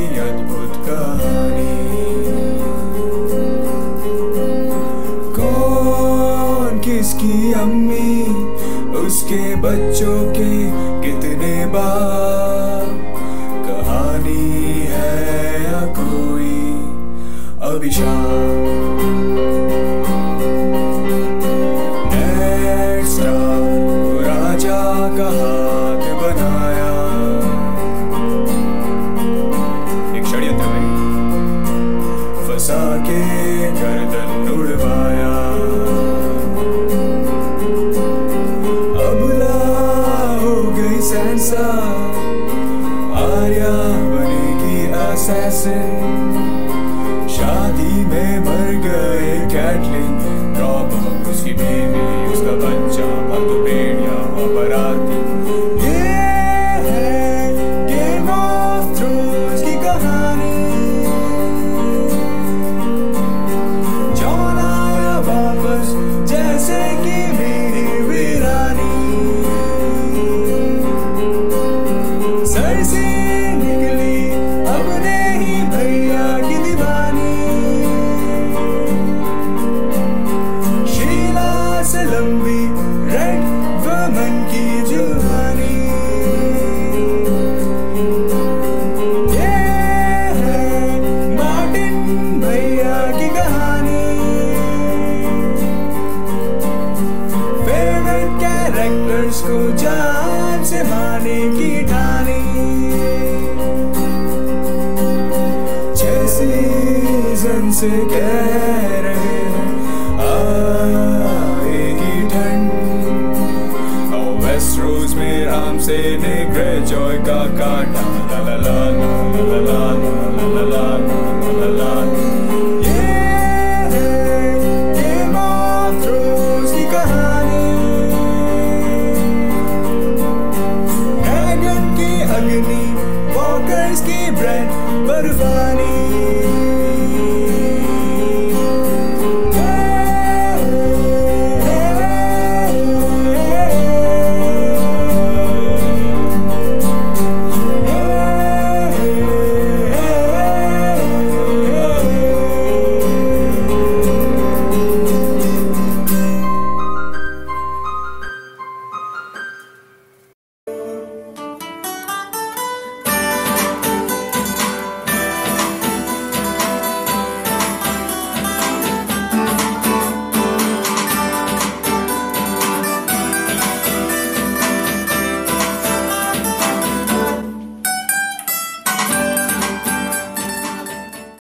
अद्भुत कहानी। कौन किसकी अम्मी, उसके बच्चों के कितने बाप, कहानी है या कोई अभिशाप। नेट स्टार राजा का हाथ बनाया, एक षड्यंत्र में फंसा के गर्दन उड़वाया। सैंसा आर्या बनेगी असैसिन, शादी में मर गए कैटलिन रॉबर, उसकी बीवी उसका बच्चा, फालतू भेड़िया अपराधी। ये है गेम ऑफ थ्रोन्स की कहानी। जॉन आया वापस जैसे कि मेरी वीरानी, सर से निकली अपने ही भैया की दीवानी। शीला से लंबी रेड वुमन की जुबानी। ये है मार्टिन भैया की कहानी। फेवरेट कैरेक्टर्स को जान से मारने की ठानी। सीजन से कह रहे आएगी ठंड, और वेस्टरोस में राम से ने ग्रेजॉय का काटा। ला ला ला ला ला ला ला ला ला ला। ये है गेम ऑफ थ्रोन्स की कहानी। ड्रैगन की अग्नि, वॉकर्स की ब्रेड बर्फानी।